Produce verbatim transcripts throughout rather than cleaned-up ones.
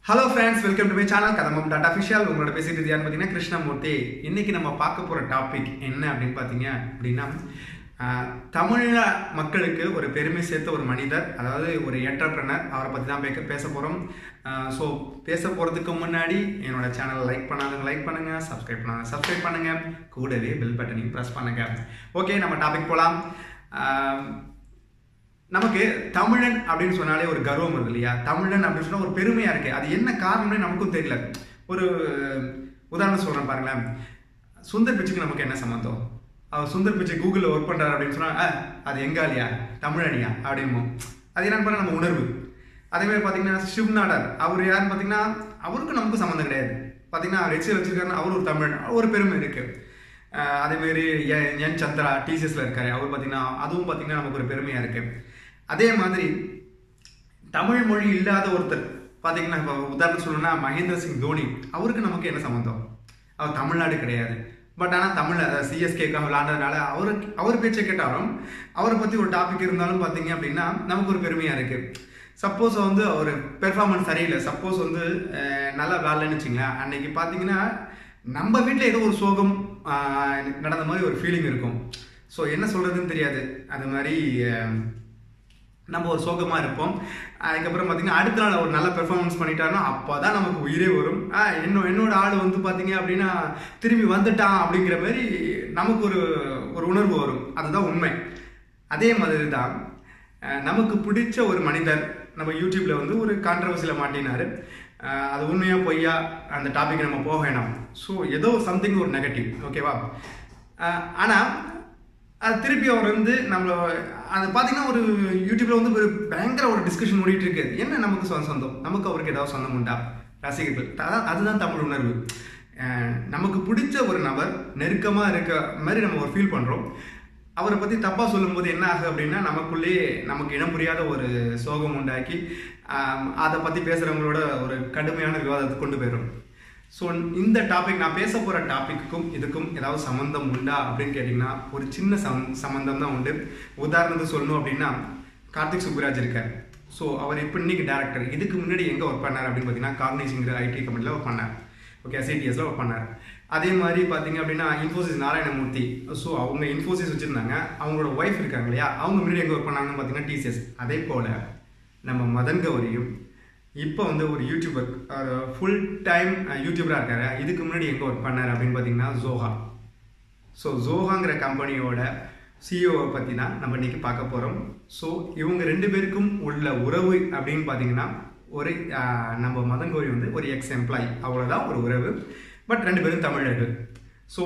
Hello friends, welcome to my channel Kadambam Data Official. உங்களோட பேசிட்டு இருக்கான்னு பாத்தீங்கன்னா கிருஷ்ணமூர்த்தி. இன்னைக்கு நம்ம பார்க்க போற டாபிக் என்ன அப்படினு பாத்தீங்க அப்படினா தமிழ் மக்களுக்கு ஒரு பெருமை சேர்த்த ஒரு மனிதர், அதாவது ஒரு என்டர்பிரனர், அவரை பத்தி தான் பேச போறோம். சோ பேச போறதுக்கு முன்னாடி என்னோட சேனலை லைக் பண்ணாதவங்க லைக் பண்ணுங்க, சப்ஸ்கிரைப் பண்ணாதவங்க சப்ஸ்கிரைப் பண்ணுங்க, கூடவே பெல் பட்டனையும் பிரஸ் பண்ணுங்க. ஓகே, நம்ம டாபிக் போலாம். நமக்கு தமிழன் அப்படின்னு சொன்னாலே ஒரு கர்வம் வருது இல்லையா? தமிழன் அப்படின்னு சொன்னா ஒரு பெருமையா இருக்கு. அது என்ன காரணம்னு நமக்கும் தெரியல. ஒரு உதாரணம் சொல்றேன் பாருங்களேன். சுந்தர் பிச்சைக்கு நமக்கு என்ன சம்பந்தம்? அவர் சுந்தர் பிச்சை கூகுளில் ஒர்க் பண்றாரு அப்படின்னு சொன்னா அது எங்காலியா தமிழனியா அப்படிமோ. அது என்னன்னு பண்ண நம்ம உணர்வு. அதே மாதிரி பாத்தீங்கன்னா சிவ்நாடர், அவர் யாருன்னு பாத்தீங்கன்னா அவருக்கும் நமக்கு சம்மந்தம் கிடையாது. பாத்தீங்கன்னா அவர் எச்சில் வச்சிருக்காருன்னா அவர் ஒரு தமிழ், ஒரு பெருமை இருக்கு. அதே மாதிரி என் சந்திரா டிசிஎஸ்ல இருக்காரு, அவர் பாத்தீங்கன்னா அதுவும் பாத்தீங்கன்னா நமக்கு ஒரு பெருமையா இருக்கு. அதே மாதிரி தமிழ் மொழி இல்லாத ஒருத்தர் பாத்தீங்கன்னா, இப்போ உதாரணம் சொல்லணும்னா மகேந்திர சிங் தோனி, அவருக்கு நமக்கு என்ன சம்பந்தம்? அவர் தமிழ்நாடு கிடையாது. பட் ஆனால் தமிழ் சிஎஸ்கேக்காக விளையாண்டதுனால அவருக்கு அவர் பேச்சை கேட்டாலும் அவரை பற்றி ஒரு டாபிக் இருந்தாலும் பார்த்தீங்க அப்படின்னா நமக்கு ஒரு பெருமையாக இருக்குது. சப்போஸ் வந்து அவர் பெர்ஃபார்மன்ஸ் சரியில்லை, சப்போஸ் வந்து நல்லா விளையாடலன்னு வச்சுங்களேன், அன்னைக்கு பார்த்தீங்கன்னா நம்ம வீட்டில் ஏதோ ஒரு சோகம் நடந்த மாதிரி ஒரு ஃபீலிங் இருக்கும். ஸோ என்ன சொல்கிறதுன்னு தெரியாது. அது மாதிரி நம்ம ஒரு சோகமாக இருப்போம். அதுக்கப்புறம் பார்த்தீங்கன்னா அடுத்த நாள் ஒரு நல்ல பெர்ஃபார்மன்ஸ் பண்ணிட்டாருன்னா அப்போ தான் நமக்கு உயிரே வரும். என்னோ என்னோட ஆள் வந்து பார்த்தீங்க அப்படின்னா திரும்பி வந்துட்டான் அப்படிங்கிற மாதிரி நமக்கு ஒரு ஒரு உணர்வு வரும். அதுதான் உண்மை. அதே மாதிரி தான் நமக்கு பிடிச்ச ஒரு மனிதர் நம்ம யூடியூப்ல வந்து ஒரு கான்ட்ரவர்சியில் மாட்டினார். அது உண்மையா பொய்யா அந்த டாபிக் நம்ம போக வேணாம். ஸோ ஏதோ சம்திங் ஒரு நெகட்டிவ், ஓகேவா? ஆனால் அது திருப்பி அவர் வந்து நம்மள அது பார்த்தீங்கன்னா ஒரு யூடியூப்ல வந்து ஒரு பயங்கர ஒரு டிஸ்கஷன் ஓடிட்டு இருக்கு. என்ன நமக்கு சொந்தம், நமக்கு அவருக்கு ஏதாவது சொந்தம் உண்டா? ரசிகர்கள், அதுதான் தமிழ் உணர்வு. நமக்கு பிடிச்ச ஒரு நபர் நெருக்கமாக இருக்க மாதிரி நம்ம ஒரு ஃபீல் பண்ணுறோம். அவரை பற்றி தப்பாக சொல்லும்போது என்ன ஆகுது அப்படின்னா நமக்குள்ளேயே நமக்கு இனம் புரியாத ஒரு சோகம் உண்டாக்கி அதை பற்றி பேசுகிறவங்களோட ஒரு கடுமையான விவாதத்தை கொண்டு போயிடும். ஸோ இந்த டாபிக், நான் பேச போகிற டாப்பிக்கும் இதுக்கும் ஏதாவது சம்மந்தம் உண்டா அப்படின்னு கேட்டிங்கன்னா ஒரு சின்ன சம் சம்மந்தம் தான் உண்டு. உதாரணத்துக்கு சொல்லணும் அப்படின்னா கார்த்திக் சுப்புராஜ் இருக்கார். ஸோ அவர் இப்போ இன்னைக்கு டேரக்டர். இதுக்கு முன்னாடி எங்கே ஒர்க் பண்ணார் அப்படின்னு பார்த்தீங்கன்னா கார்னிஷிங்கிற ஐடி கம்பெனியில் ஒர்க் பண்ணார். ஓகே, சிடிஎஸ்ல ஒர்க் பண்ணார். அதே மாதிரி பார்த்தீங்க அப்படின்னா இன்ஃபோசிஸ் நாராயணமூர்த்தி, ஸோ அவங்க இன்ஃபோசிஸ் வச்சுருந்தாங்க. அவங்களோட ஒய்ஃப் இருக்காங்க இல்லையா, அவங்க முன்னாடி எங்கே ஒர்க் பண்ணாங்கன்னு பார்த்தீங்கன்னா டிசிஎஸ். அதே போல் நம்ம மதன் கௌரியும் இப்போ வந்து ஒரு யூடியூபர், ஒரு ஃபுல் டைம் யூடியூபராக இருக்காரு. இதுக்கு முன்னாடி எங்கே ஒர்க் பண்ணார் அப்படின்னு பார்த்தீங்கன்னா ஜோஹா. ஸோ ஜோஹாங்கிற கம்பெனியோட சிஇஓவை பற்றி தான் நம்ம இன்னைக்கு பார்க்க போகிறோம். ஸோ இவங்க ரெண்டு பேருக்கும் உள்ள உறவு அப்படின்னு பார்த்தீங்கன்னா ஒரு நம்ம மதன் கௌரி வந்து ஒரு எக்ஸ் எம்ப்ளாயி, அவ்வளோதான் ஒரு உறவு. பட் ரெண்டு பேரும் தமிழர்கள். ஸோ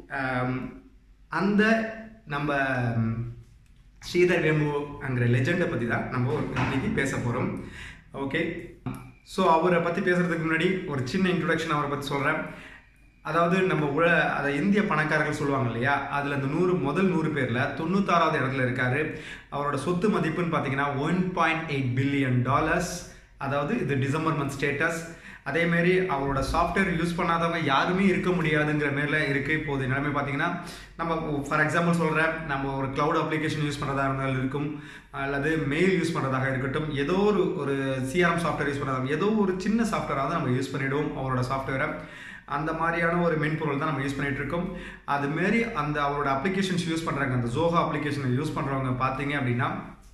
அந்த நம்ம ஸ்ரீதர் வேம்புங்கிற லெஜெண்டை பற்றி தான் நம்ம இன்னைக்கு பேச போகிறோம். ஓகே, ஸோ அவரை பற்றி பேசுகிறதுக்கு முன்னாடி ஒரு சின்ன இன்ட்ரொடக்ஷன் அவரை பற்றி சொல்கிறேன். அதாவது நம்ம உல அதை இந்திய பணக்காரர்கள் சொல்லுவாங்க இல்லையா, அதில் அந்த நூறு முதல் நூறு பேரில் தொண்ணூத்தாறாவது இடத்துல இருக்காரு. அவரோட சொத்து மதிப்புன்னு பார்த்தீங்கன்னா one point eight billion dollars. அதாவது இது டிசம்பர் மந்த் ஸ்டேட்டஸ். அதேமாரி அவரோட சாஃப்ட்வேர் யூஸ் பண்ணாதவங்க யாருமே இருக்க முடியாதுங்கிற மாரில இருக்குது இப்போது நிலைமை. பார்த்தீங்கன்னா நம்ம ஃபார் எக்ஸாம்பிள் சொல்கிறேன், நம்ம ஒரு க்ளவுட் அப்ளிகேஷன் யூஸ் பண்ணுறதா இருந்தாலும் இருக்கும், அல்லது மெயில் யூஸ் பண்ணுறதாக இருக்கட்டும், ஏதோ ஒரு ஒரு சிஆர்எம் சாஃப்ட்வேர் யூஸ் பண்ணுறதா, ஏதோ ஒரு சின்ன சாஃப்ட்வேராக நம்ம யூஸ் பண்ணிவிடுவோம் அவரோட சாஃப்ட்வேரை. அந்த மாதிரியான ஒரு மென்பொருள் தான் நம்ம யூஸ் பண்ணிகிட்டு இருக்கோம். அதுமாரி அந்த அவரோட அப்ளிகேஷன்ஸ் யூஸ் பண்ணுறாங்க, அந்த ஜோஹா அப்ளிகேஷனை யூஸ் பண்ணுறவங்க பார்த்தீங்க அப்படின்னா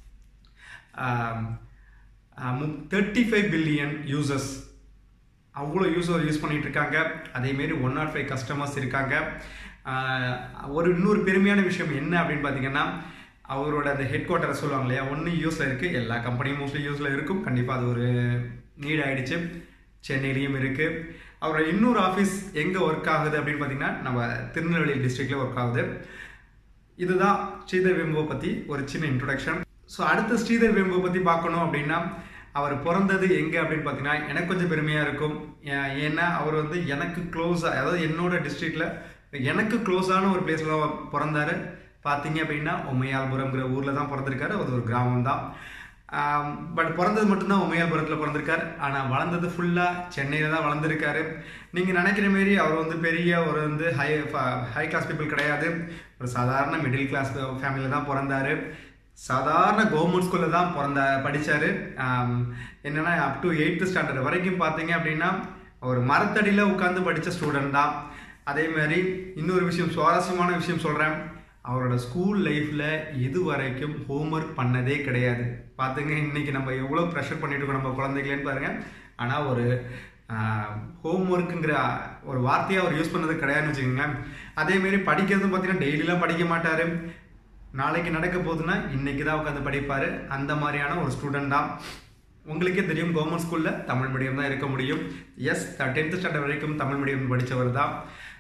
தேர்ட்டி ஃபைவ் பில்லியன் யூசர்ஸ், அவ்வளோ யூஸர் யூஸ் பண்ணிட்டு இருக்காங்க. அதேமாரி ஒன் நாட் ஃபைவ் கஸ்டமர்ஸ் இருக்காங்க. ஒரு இன்னொரு பெருமையான விஷயம் என்ன அப்படின்னு பார்த்தீங்கன்னா அவரோட அந்த ஹெட் குவார்ட்டரை சொல்லுவாங்க இல்லையா, ஒன்று யூஸில் இருக்குது, எல்லா கம்பெனியும் மோஸ்ட்லி யூஸில் இருக்கும், கண்டிப்பாக அது ஒரு நீட் ஆகிடுச்சு. சென்னையிலையும் இருக்குது. அவரோட இன்னொரு ஆஃபீஸ் எங்கே ஒர்க் ஆகுது அப்படின்னு பார்த்தீங்கன்னா நம்ம திருநெல்வேலி டிஸ்ட்ரிக்டில் ஒர்க் ஆகுது. இதுதான் ஸ்ரீதர் வேம்புவை பற்றி ஒரு சின்ன இன்ட்ரொடக்ஷன். ஸோ அடுத்த ஸ்ரீதர் வேம்புவை பற்றி பார்க்கணும் அப்படின்னா அவர் பிறந்தது எங்கே அப்படின்னு பார்த்தீங்கன்னா எனக்கு கொஞ்சம் பெருமையாக இருக்கும். ஏன்னா அவர் வந்து எனக்கு க்ளோஸாக, அதாவது என்னோட டிஸ்ட்ரிக்டில் எனக்கு க்ளோஸான ஒரு பிளேஸில் பிறந்தார். பார்த்தீங்க அப்படின்னா உமையால்புரம்ங்கிற ஊரில் தான் பிறந்திருக்காரு. அது ஒரு கிராமம் தான். பட் பிறந்தது மட்டும்தான் உமையால்புரத்தில் பிறந்திருக்காரு. ஆனால் வளர்ந்தது ஃபுல்லாக சென்னையில் தான் வளர்ந்துருக்காரு. நீங்கள் நினைக்கிற மாரி அவர் வந்து பெரிய ஒரு வந்து ஹை ஹை கிளாஸ் பீப்புள் கிடையாது. ஒரு சாதாரண மிடில் கிளாஸ் ஃபேமிலியில் தான் பிறந்தார். சாதாரண கவர்மெண்ட் ஸ்கூலில் தான் பிறந்த படித்தார். என்னென்னா அப் டு எயித்து ஸ்டாண்டர்ட் வரைக்கும் பார்த்தீங்க அப்படின்னா ஒரு மரத்தடியில் உட்காந்து படித்த ஸ்டூடெண்ட் தான். அதேமாதிரி இன்னொரு விஷயம், சுவாரஸ்யமான விஷயம் சொல்கிறேன். அவரோட ஸ்கூல் லைஃப்பில் இது வரைக்கும் ஹோம்ஒர்க் பண்ணதே கிடையாது. பார்த்துங்க, இன்றைக்கி நம்ம எவ்வளோ ப்ரெஷர் பண்ணிட்டு இருக்கோம் நம்ம குழந்தைகளேன்னு பாருங்கள். ஆனால் ஒரு ஹோம்ஒர்க்குங்கிற ஒரு வார்த்தையை அவர் யூஸ் பண்ணது கிடையாதுன்னு வச்சுக்கோங்களேன். அதேமாரி படிக்கிறது பார்த்தீங்கன்னா டெய்லிலாம் படிக்க மாட்டார். நாளைக்கு நடக்க போகுதுன்னா இன்றைக்கி தான் உட்காந்து படிப்பார். அந்த மாதிரியான ஒரு ஸ்டூடெண்ட் தான். உங்களுக்கே தெரியும், கவர்மெண்ட் ஸ்கூலில் தமிழ் மீடியம் தான் இருக்க முடியும். எஸ், டென்த்து ஸ்டாண்டர்ட் வரைக்கும் தமிழ் மீடியம் படித்தவர் தான்.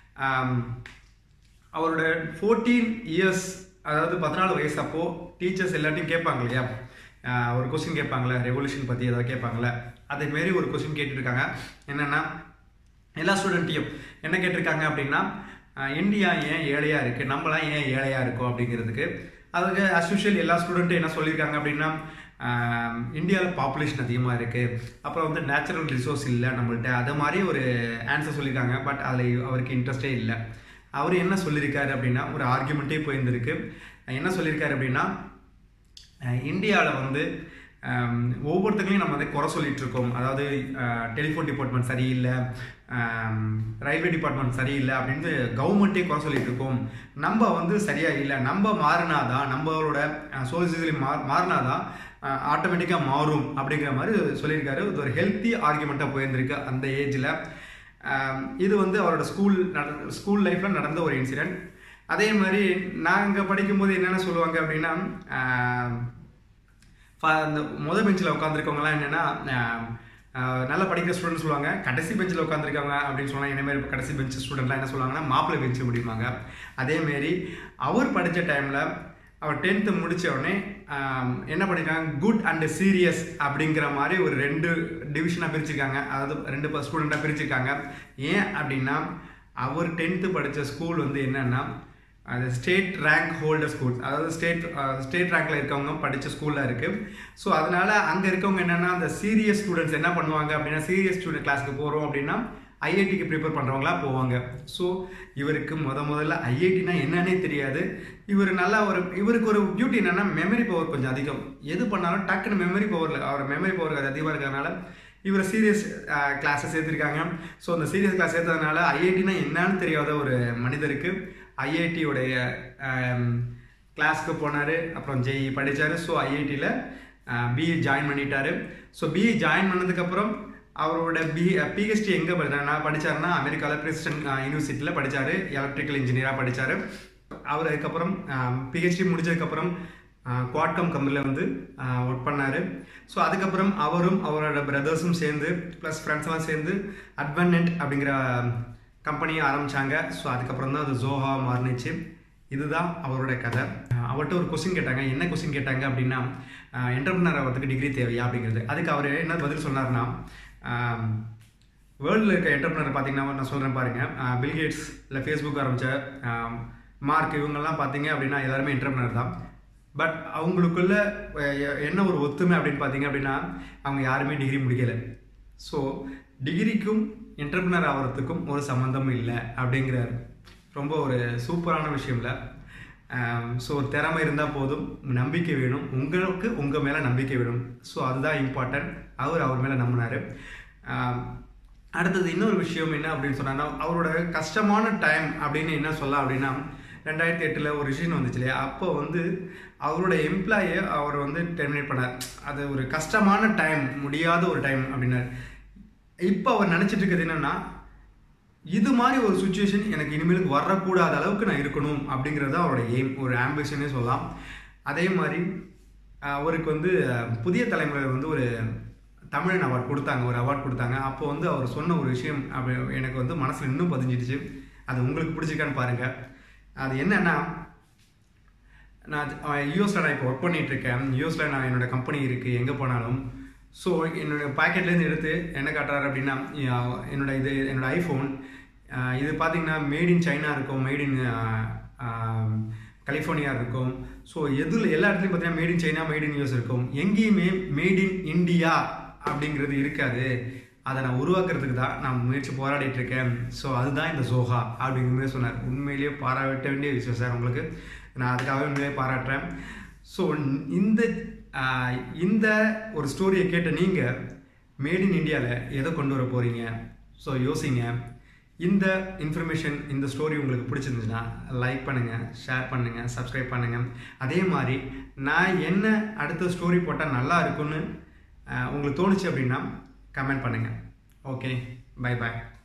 அவரோட ஃபோர்டீன் இயர்ஸ், அதாவது பதினாலு வயசு அப்போது டீச்சர்ஸ் எல்லாத்தையும் கேட்பாங்க இல்லையா, ஒரு கொஸ்டின் கேட்பாங்களே ரெவல்யூஷன் பற்றி ஏதாவது கேட்பாங்களே, அதேமாரி ஒரு கொஸ்டின் கேட்டிருக்காங்க. என்னென்னா எல்லா ஸ்டூடெண்ட்டையும் என்ன கேட்டிருக்காங்க அப்படின்னா, இந்தியா ஏன் ஏழையாக இருக்குது, நம்மளாம் ஏன் ஏழையாக இருக்கோம் அப்படிங்கிறதுக்கு. அதுக்கு அஸ் யூஷுவல் எல்லா ஸ்டூடெண்ட்டும் என்ன சொல்லியிருக்காங்க அப்படின்னா, இந்தியாவில் பாப்புலேஷன் அதிகமாக இருக்குது, அப்புறம் வந்து நேச்சுரல் ரிசோர்ஸ் இல்லை நம்மள்கிட்ட, அது மாதிரி ஒரு ஆன்சர் சொல்லியிருக்காங்க. பட் அதில் அவருக்கு இன்ட்ரெஸ்டே இல்லை. அவர் என்ன சொல்லியிருக்காரு அப்படின்னா, ஒரு ஆர்கியூமெண்ட்டே போயிருந்திருக்கு. என்ன சொல்லியிருக்காரு அப்படின்னா, இந்தியாவில் வந்து ஒவ்வொருத்தங்களையும் நம்ம வந்து குறை சொல்லிட்டு இருக்கோம். அதாவது டெலிஃபோன் டிபார்ட்மெண்ட் சரியில்லை, ரயில்வே டிபார்ட்மெண்ட் சரியில்லை அப்படின்னு கவர்மெண்ட்டே குறை சொல்லிட்டு இருக்கோம். நம்ம வந்து சரியாக இல்லை, நம்ம மாறினாதான், நம்மளோட சோசியல் மா மாறினாதான் ஆட்டோமேட்டிக்காக மாறும் அப்படிங்கிற மாதிரி சொல்லியிருக்காரு. இது ஒரு ஹெல்த்தி ஆர்கியூமெண்ட்டாக போயிருந்திருக்கு அந்த ஏஜில். இது வந்து அவரோட ஸ்கூல் நட ஸ்கூல் லைஃப்பில் நடந்த ஒரு இன்சிடெண்ட். அதே மாதிரி நாங்கள் படிக்கும்போது என்னென்ன சொல்லுவாங்க அப்படின்னா, அந்த முதல் பெஞ்சில் உட்காந்துருக்கவங்கலாம் என்னென்னா நல்லா படிக்கிற ஸ்டூடெண்ட் சொல்லுவாங்க. கடைசி பெஞ்சில் உட்காந்துருக்காங்க அப்படின்னு சொன்னால் என்னமாரி கடைசி பெஞ்ச் ஸ்டூடெண்ட்லாம் என்ன சொல்லுவாங்கன்னா மாப்பிள்ளை பெஞ்சு முடியுமாங்க. அதேமாரி அவர் படித்த டைமில் அவர் டென்த்து முடித்த உடனே என்ன பண்ணிட்டாங்க, குட் அண்ட் சீரியஸ் அப்படிங்கிற மாதிரி ஒரு ரெண்டு டிவிஷனாக பிரிச்சிருக்காங்க. அதாவது ரெண்டு ஸ்டூடெண்ட்டாக பிரிச்சிருக்காங்க. ஏன் அப்படின்னா, அவர் டென்த்து படித்த ஸ்கூல் வந்து என்னென்னா அது ஸ்டேட் ரேங்க் ஹோல்டர் ஸ்கூல், அதாவது ஸ்டேட் ஸ்டேட் ரேங்க்கில் இருக்கவங்க படித்த ஸ்கூலில் இருக்குது. ஸோ அதனால் அங்கே இருக்கவங்க என்னென்னா, அந்த சீரியஸ் ஸ்டூடெண்ட்ஸ் என்ன பண்ணுவாங்க அப்படின்னா, சீரியஸ் ஸ்டூடெண்ட் கிளாஸுக்கு போகிறோம் அப்படின்னா ஐஐடிக்கு ப்ரிப்பேர் பண்ணுறவங்களா போவாங்க. ஸோ இவருக்கு முத முதல்ல ஐஐடினா என்னன்னே தெரியாது. இவர் நல்லா ஒரு இவருக்கு ஒரு பியூட்டி என்னென்னா, மெமரி பவர் கொஞ்சம் அதிகம். எது பண்ணாலும் டக்குன்னு மெமரி பவரில் அவர் மெமரி பவர் அது அதிகமாக இருக்கிறதுனால இவர் சீரியஸ் கிளாஸை சேர்த்துருக்காங்க. ஸோ அந்த சீரியஸ் கிளாஸ் சேர்த்ததுனால ஐஐடினா என்னன்னு தெரியாத ஒரு மனிதருக்கு ஐஐடியோடைய கிளாஸ்க்கு போனார். அப்புறம் ஜெஇ படித்தார். ஸோ ஐஐடியில் பிஇ ஜாயின் பண்ணிட்டார். ஸோ பிஇ ஜாயின் பண்ணதுக்கப்புறம் அவரோட பி பிஹெச்டி எங்கே படித்தார் நான் படித்தாருன்னா அமெரிக்காவில் பிரின்ஸ்டன் யூனிவர்சிட்டியில் படித்தார். எலக்ட்ரிக்கல் இன்ஜினியராக படித்தார். அவர் அதுக்கப்புறம் பிஹெச்டி முடித்ததுக்கப்புறம் குவாட்காம் கம்பெனியில் வந்து ஒர்க் பண்ணார். ஸோ அதுக்கப்புறம் அவரும் அவரோட பிரதர்ஸும் சேர்ந்து ப்ளஸ் ஃப்ரெண்ட்ஸ்லாம் சேர்ந்து அட்வென்ட் அப்படிங்கிற கம்பெனியை ஆரம்பித்தாங்க. ஸோ அதுக்கப்புறம் தான் அது ஜோஹா மாறினுச்சு. இதுதான் அவரோட கதை. அவர்கிட்ட ஒரு கொஸ்டின் கேட்டாங்க. என்ன கொஸ்டின் கேட்டாங்க அப்படின்னா, என்டர்பிரினர் ஆகிறதுக்கு டிகிரி தேவையா அப்படிங்கிறது. அதுக்கு அவர் என்ன பதில் சொன்னார்னா, வேர்ல்டில் இருக்க என்டர்பிரினர் பார்த்தீங்கன்னா நான் சொல்கிறேன் பாருங்கள், பில்கேட்ஸ் இல்லை ஃபேஸ்புக் ஆரம்பித்த மார்க் இவங்கெல்லாம் பார்த்தீங்க அப்படின்னா எல்லாருமே என்டர்பிரினர் தான். பட் அவங்களுக்குள்ள என்ன ஒரு ஒத்துமை அப்படின்னு பார்த்தீங்க அப்படின்னா, அவங்க யாருமே டிகிரி முடிக்கலை. ஸோ டிகிரிக்கும் என்டர்பிரினர் ஆகிறதுக்கும் ஒரு சம்மந்தமும் இல்லை அப்படிங்கிறார். ரொம்ப ஒரு சூப்பரான விஷயம்ல. ஸோ ஒரு திறமை இருந்தால் போதும், நம்பிக்கை வேணும், உங்களுக்கு உங்கள் மேலே நம்பிக்கை வேணும். ஸோ அதுதான் இம்பார்ட்டன்ட். அவர் அவர் மேலே நம்பினார். அடுத்தது இன்னொரு விஷயம் என்ன அப்படின்னு சொன்னான்னா, அவரோட கஷ்டமான டைம் அப்படின்னு என்ன சொல்லலாம் அப்படின்னா, ரெண்டாயிரத்தி எட்டில் ஒரு விஷயம் வந்துச்சு இல்லையா, அப்போ வந்து அவரோட எம்ப்ளாயை அவர் வந்து டெர்மினேட் பண்ணார். அது ஒரு கஷ்டமான டைம், முடியாத ஒரு டைம் அப்படின்னார். இப்போ அவர் நினச்சிட்டு இருக்கிறது என்னென்னா, இது மாதிரி ஒரு சுச்சுவேஷன் எனக்கு இனிமேலுக்கு வரக்கூடாத அளவுக்கு நான் இருக்கணும் அப்படிங்கிறது தான் அவரோட எய்ம், ஒரு ஆம்பிஷனே சொல்லலாம். அதே மாதிரி அவருக்கு வந்து புதிய தலைமுறையில் வந்து ஒரு தமிழன் அவார்ட் கொடுத்தாங்க, ஒரு அவார்ட் கொடுத்தாங்க. அப்போ வந்து அவர் சொன்ன ஒரு விஷயம் அப்படி எனக்கு வந்து மனசில் இன்னும் பதிஞ்சிடுச்சு. அது உங்களுக்கு பிடிச்சிருக்கான்னு பாருங்கள். அது என்னென்னா, நான் யூஎஸில் நான் இப்போ ஒர்க் பண்ணிகிட்ருக்கேன். யூஎஸில் நான் என்னோடய கம்பெனி இருக்குது எங்கே போனாலும். ஸோ என்னோடய பாக்கெட்லேருந்து எடுத்து என்ன காட்டுறாரு அப்படின்னா, என்னோட இது என்னோடய ஐஃபோன் இது பார்த்திங்கன்னா மேட் இன் சைனா இருக்கும், மேட் இன் கலிஃபோர்னியா இருக்கும். ஸோ எதில் எல்லா இடத்துலையும் பார்த்தீங்கன்னா made in China, made in US இருக்கும். எங்கேயுமே மேட் இன் இண்டியா அப்படிங்கிறது இருக்காது. அதை நான் உருவாக்குறதுக்கு தான் நான் முயற்சி போராடிட்டு இருக்கேன். ஸோ அதுதான் இந்த ஜோஹா அப்படிங்கிற மாதிரி சொன்னார். உண்மையிலேயே பாராட்ட வேண்டிய விஷயம் சார் உங்களுக்கு. நான் அதுக்காகவே உண்மையிலேயே பாராட்டுறேன். ஸோ இந்த இந்த ஒரு ஸ்டோரியை கேட்ட நீங்கள் மேட் இன் இந்தியாவில் எதை கொண்டு வர போகிறீங்க? ஸோ யோசிங்க. இந்த இன்ஃபர்மேஷன், இந்த ஸ்டோரி உங்களுக்கு பிடிச்சிருந்துச்சுன்னா லைக் பண்ணுங்கள், ஷேர் பண்ணுங்கள், சப்ஸ்கிரைப் பண்ணுங்கள். அதே மாதிரி நான் என்ன அடுத்த ஸ்டோரி போட்டால் நல்லா இருக்குன்னு உங்களுக்கு தோணுச்சு அப்படின்னா கமெண்ட் பண்ணுங்கள். ஓகே, பை பாய்.